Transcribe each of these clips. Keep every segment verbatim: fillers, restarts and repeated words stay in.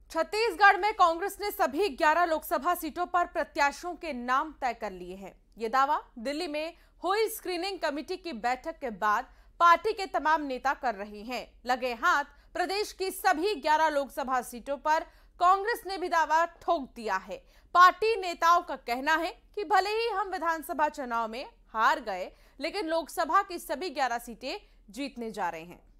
छत्तीसगढ़ में कांग्रेस ने सभी ग्यारह लोकसभा सीटों पर प्रत्याशियों के नाम तय कर लिए हैं। ये दावा दिल्ली में हुई स्क्रीनिंग कमेटी की बैठक के बाद पार्टी के तमाम नेता कर रहे हैं। लगे हाथ प्रदेश की सभी ग्यारह लोकसभा सीटों पर कांग्रेस ने भी दावा ठोक दिया है। पार्टी नेताओं का कहना है कि भले ही हम विधानसभा चुनाव में हार गए, लेकिन लोकसभा की सभी ग्यारह सीटें जीतने जा रहे हैं।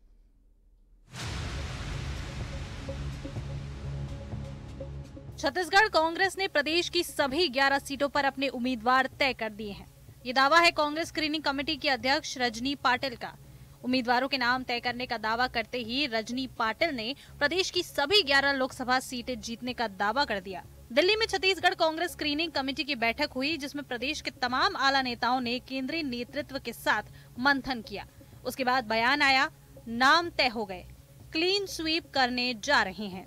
छत्तीसगढ़ कांग्रेस ने प्रदेश की सभी ग्यारह सीटों पर अपने उम्मीदवार तय कर दिए हैं। ये दावा है कांग्रेस स्क्रीनिंग कमेटी की अध्यक्ष रजनी पाटिल का। उम्मीदवारों के नाम तय करने का दावा करते ही रजनी पाटिल ने प्रदेश की सभी ग्यारह लोकसभा सीटें जीतने का दावा कर दिया। दिल्ली में छत्तीसगढ़ कांग्रेस स्क्रीनिंग कमेटी की बैठक हुई, जिसमें प्रदेश के तमाम आला नेताओं ने केंद्रीय नेतृत्व के साथ मंथन किया। उसके बाद बयान आया, नाम तय हो गए, क्लीन स्वीप करने जा रहे हैं।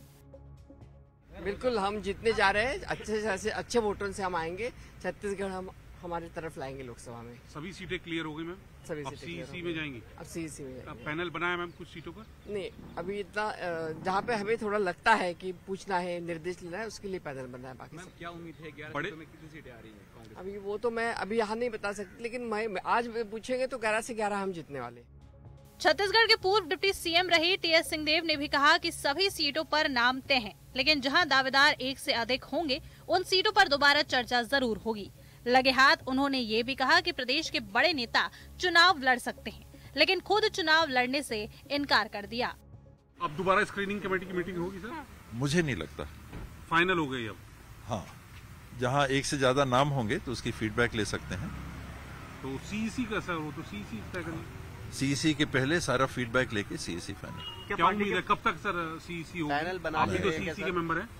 बिल्कुल हम जीतने जा रहे हैं। अच्छे से अच्छे वोटों से हम आएंगे। छत्तीसगढ़ हम हमारी तरफ लाएंगे लोकसभा में। सभी सीटें क्लियर हो गई मैम। सभी अब सीईसी में जाएंगी। अब सीईसी में जाएंगे। पैनल बनाया मैम कुछ सीटों पर? नहीं, अभी इतना जहाँ पे हमें थोड़ा लगता है कि पूछना है, निर्देश लेना है, उसके लिए पैनल बना है। बाकी क्या उम्मीद है ग्यारह सीटों में कितनी सीटें आ रही हैं कांग्रेस? अभी वो तो मैं अभी यहाँ नहीं बता सकती, लेकिन मैं आज पूछेंगे तो ग्यारह से ग्यारह हम जीतने वाले। छत्तीसगढ़ के पूर्व डिप्टी सीएम रहे टी एस सिंहदेव ने भी कहा कि सभी सीटों पर नाम तय हैं, लेकिन जहां दावेदार एक से अधिक होंगे उन सीटों पर दोबारा चर्चा जरूर होगी। लगे हाथ उन्होंने ये भी कहा कि प्रदेश के बड़े नेता चुनाव लड़ सकते हैं, लेकिन खुद चुनाव लड़ने से इनकार कर दिया। अब दोबारा स्क्रीनिंग कमेटी की मीटिंग होगी सर? मुझे नहीं लगता। फाइनल हो गई अब? हाँ, जहाँ एक से ज्यादा नाम होंगे तो उसकी फीडबैक ले सकते हैं। तो सीईसी का सर, वो तो सीईसी तय करेंगे। सीईसी के पहले सारा फीडबैक लेके सीईसी फाइनल। क्या, क्या उम्मीद है कब तक सर सीईसी होगा? पैनल बना आप भी तो सीईसी के मेंबर हैं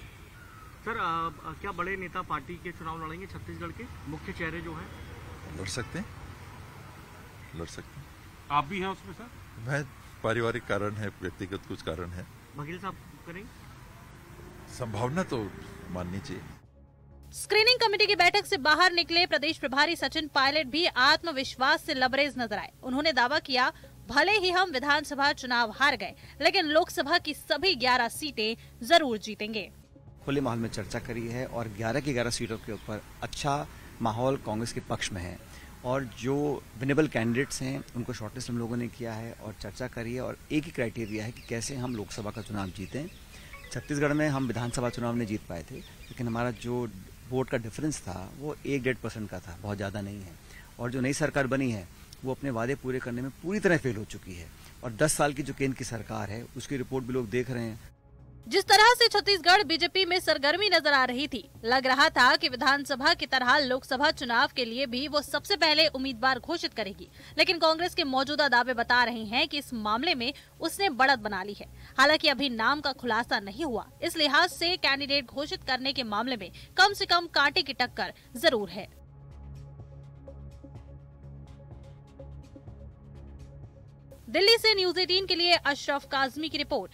सर। आ, क्या बड़े नेता पार्टी के चुनाव लड़ेंगे? छत्तीसगढ़ के मुख्य चेहरे जो हैं लड़ सकते हैं, लड़ सकते हैं। आप भी हैं उसमें सर? मैं पारिवारिक कारण है, व्यक्तिगत कुछ कारण है। बघेल साहब करेंगे? संभावना तो माननी चाहिए। स्क्रीनिंग कमेटी की बैठक से बाहर निकले प्रदेश प्रभारी सचिन पायलट भी आत्मविश्वास से लबरेज नजर आए। उन्होंने दावा किया, भले ही हम विधानसभा चुनाव हार गए, लेकिन लोकसभा की सभी ग्यारह सीटें जरूर जीतेंगे। खुले माहौल में चर्चा करी है और ग्यारह की ग्यारह सीटों के ऊपर अच्छा माहौल कांग्रेस के पक्ष में है और जो विनेबल कैंडिडेट्स हैं उनको शॉर्टलिस्ट हम लोगों ने किया है और चर्चा करी है और एक ही क्राइटेरिया है कि कैसे हम लोकसभा का चुनाव जीतें। छत्तीसगढ़ में हम विधानसभा चुनाव नहीं जीत पाए थे, लेकिन हमारा जो वोट का डिफरेंस था वो एक डेढ़ परसेंट का था, बहुत ज़्यादा नहीं है। और जो नई सरकार बनी है वो अपने वादे पूरे करने में पूरी तरह फेल हो चुकी है और दस साल की जो केंद्र की सरकार है उसकी रिपोर्ट भी लोग देख रहे हैं। जिस तरह से छत्तीसगढ़ बीजेपी में सरगर्मी नजर आ रही थी, लग रहा था कि विधानसभा की तरह लोकसभा चुनाव के लिए भी वो सबसे पहले उम्मीदवार घोषित करेगी, लेकिन कांग्रेस के मौजूदा दावे बता रहे हैं कि इस मामले में उसने बढ़त बना ली है। हालांकि अभी नाम का खुलासा नहीं हुआ, इस लिहाज से कैंडिडेट घोषित करने के मामले में कम से कम कांटे की टक्कर जरूर है। दिल्ली से न्यूज अठारह के लिए अशरफ काजमी की रिपोर्ट।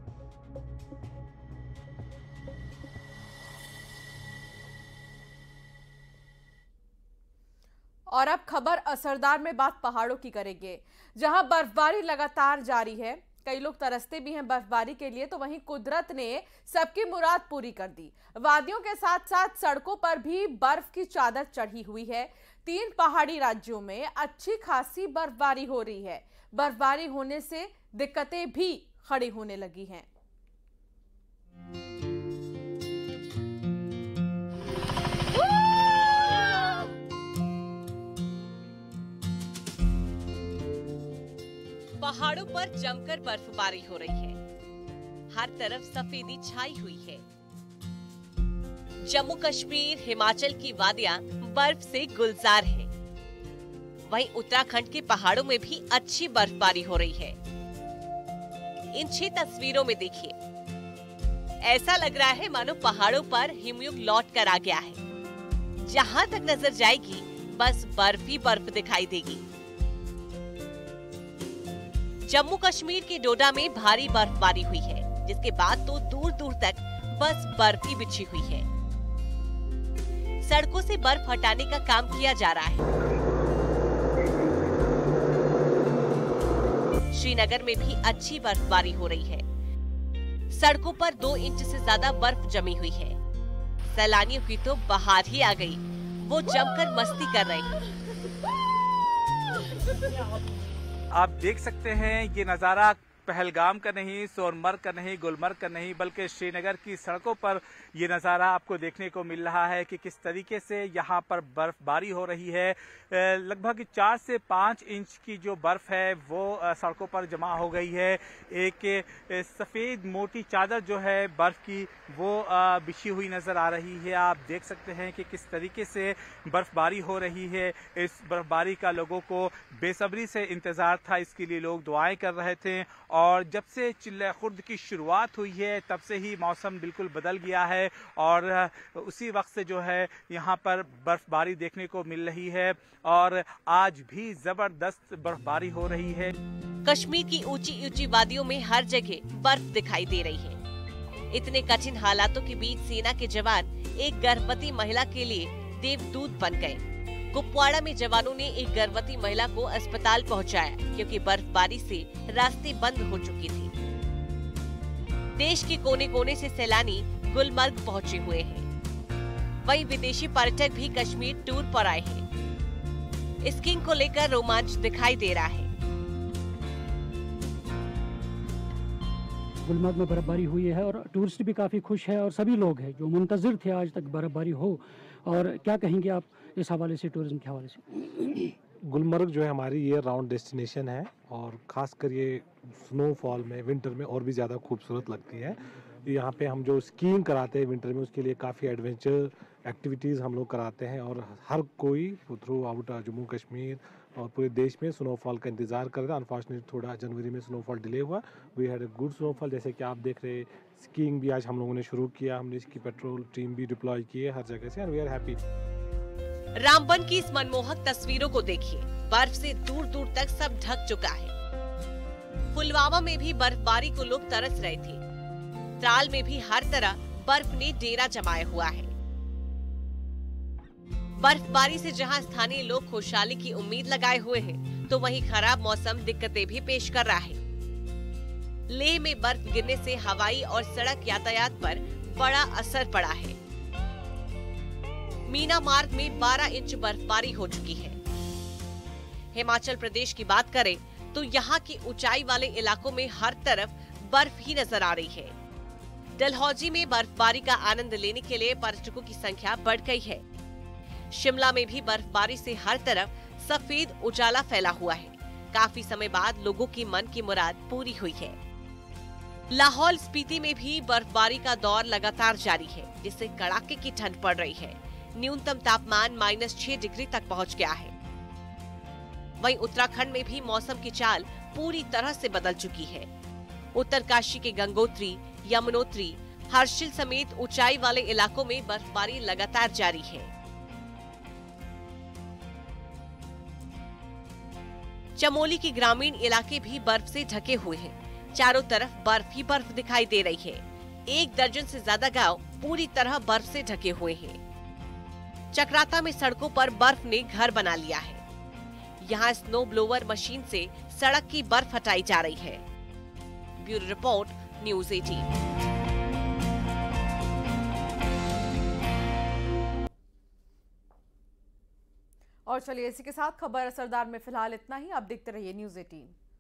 और अब खबर असरदार में बात पहाड़ों की करेंगे, जहां बर्फबारी लगातार जारी है। कई लोग तरसते भी हैं बर्फबारी के लिए, तो वहीं कुदरत ने सबकी मुराद पूरी कर दी। वादियों के साथ साथ सड़कों पर भी बर्फ की चादर चढ़ी हुई है। तीन पहाड़ी राज्यों में अच्छी खासी बर्फबारी हो रही है। बर्फबारी होने से दिक्कतें भी खड़ी होने लगी हैं। पहाड़ों पर जमकर बर्फबारी हो रही है। हर तरफ सफेदी छाई हुई है। जम्मू कश्मीर, हिमाचल की वादियां बर्फ से गुलजार हैं। वहीं उत्तराखंड के पहाड़ों में भी अच्छी बर्फबारी हो रही है। इन छह तस्वीरों में देखिए, ऐसा लग रहा है मानो पहाड़ों पर हिमयुग लौट कर आ गया है। जहां तक नजर जाएगी बस बर्फ ही बर्फ दिखाई देगी। जम्मू कश्मीर के डोडा में भारी बर्फबारी हुई है, जिसके बाद तो दूर दूर तक बस बर्फ ही बिछी हुई है। सड़कों से बर्फ हटाने का काम किया जा रहा है। श्रीनगर में भी अच्छी बर्फबारी हो रही है। सड़कों पर दो इंच से ज्यादा बर्फ जमी हुई है। सैलानियों की तो बहार ही आ गई, वो जमकर मस्ती कर रहे हैं। आप देख सकते हैं ये नज़ारा पहलगाम का नहीं, सोनमर्ग का नहीं, गुलमर्ग का नहीं, बल्कि श्रीनगर की सड़कों पर ये नज़ारा आपको देखने को मिल रहा है कि किस तरीके से यहाँ पर बर्फबारी हो रही है। लगभग चार से पाँच इंच की जो बर्फ़ है वो सड़कों पर जमा हो गई है। एक सफ़ेद मोटी चादर जो है बर्फ़ की वो बिछी हुई नज़र आ रही है। आप देख सकते हैं कि किस तरीके से बर्फबारी हो रही है। इस बर्फबारी का लोगों को बेसब्री से इंतज़ार था, इसके लिए लोग दुआएं कर रहे थे। और जब से चिल्ला खुर्द की शुरुआत हुई है तब से ही मौसम बिल्कुल बदल गया है और उसी वक्त से जो है यहाँ पर बर्फबारी देखने को मिल रही है और आज भी जबरदस्त बर्फबारी हो रही है। कश्मीर की ऊंची ऊंची वादियों में हर जगह बर्फ दिखाई दे रही है। इतने कठिन हालातों के बीच सेना के जवान एक गर्भवती महिला के लिए देवदूत बन गए। कुपवाड़ा में जवानों ने एक गर्भवती महिला को अस्पताल पहुंचाया क्योंकि बर्फबारी से रास्ते बंद हो चुकी थी। देश के कोने कोने से सैलानी गुलमर्ग पहुंचे हुए हैं। वहीं विदेशी पर्यटक भी कश्मीर टूर पर आए हैं। स्कीइंग को लेकर रोमांच दिखाई दे रहा है। गुलमर्ग में बर्फबारी हुई है और टूरिस्ट भी काफी खुश है और सभी लोग हैं जो मुंतजिर थे आज तक बर्फबारी हो। और क्या कहेंगे आप इस हवाले से, टूरिज्म के हवाले से? गुलमर्ग जो है हमारी ये राउंड डेस्टिनेशन है और ख़ासकर ये स्नोफॉल में विंटर में और भी ज़्यादा खूबसूरत लगती है। यहाँ पे हम जो स्कीइंग कराते हैं विंटर में उसके लिए काफ़ी एडवेंचर एक्टिविटीज़ हम लोग कराते हैं और हर कोई थ्रू आउट जम्मू कश्मीर और पूरे देश में स्नोफॉल का इंतज़ार कर रहा है। अनफॉर्चुनेटली थोड़ा जनवरी में स्नोफॉल डिले हुआ। We had a good snowfall, जैसे कि आप देख रहे। स्कीइंग भी आज हम लोगों ने शुरू किया, हमने इसकी पेट्रोल टीम भी डिप्लॉय की है हर जगह से and we are happy. Ramban की इस मनमोहक तस्वीरों को देखिए, बर्फ से दूर दूर तक सब ढक चुका है। पुलवामा में भी बर्फबारी को लोग तरस रहे थे। त्राल में भी हर तरफ बर्फ ने डेरा जमाया हुआ है। बर्फबारी से जहां स्थानीय लोग खुशहाली की उम्मीद लगाए हुए हैं, तो वहीं खराब मौसम दिक्कतें भी पेश कर रहा है। लेह में बर्फ गिरने से हवाई और सड़क यातायात पर बड़ा असर पड़ा है। मीना मार्ग में बारह इंच बर्फबारी हो चुकी है। हिमाचल प्रदेश की बात करें तो यहाँ की ऊंचाई वाले इलाकों में हर तरफ बर्फ ही नजर आ रही है। डलहौजी में बर्फबारी का आनंद लेने के लिए पर्यटकों की संख्या बढ़ गई है। शिमला में भी बर्फबारी से हर तरफ सफेद उजाला फैला हुआ है। काफी समय बाद लोगों की मन की मुराद पूरी हुई है। लाहौल स्पीति में भी बर्फबारी का दौर लगातार जारी है, जिससे कड़ाके की ठंड पड़ रही है। न्यूनतम तापमान माइनस छह डिग्री तक पहुंच गया है। वहीं उत्तराखंड में भी मौसम की चाल पूरी तरह से बदल चुकी है। उत्तरकाशी के गंगोत्री, यमुनोत्री, हर्षिल समेत ऊंचाई वाले इलाकों में बर्फबारी लगातार जारी है। चमोली के ग्रामीण इलाके भी बर्फ से ढके हुए हैं। चारों तरफ बर्फ ही बर्फ दिखाई दे रही है। एक दर्जन से ज्यादा गांव पूरी तरह बर्फ से ढके हुए हैं। चक्राता में सड़कों पर बर्फ ने घर बना लिया है। यहाँ स्नो ब्लोअर मशीन से सड़क की बर्फ हटाई जा रही है। ब्यूरो रिपोर्ट, न्यूज़ अठारह। और चलिए इसी के साथ खबर असरदार में फिलहाल इतना ही। आप देखते रहिए न्यूज़ अठारह।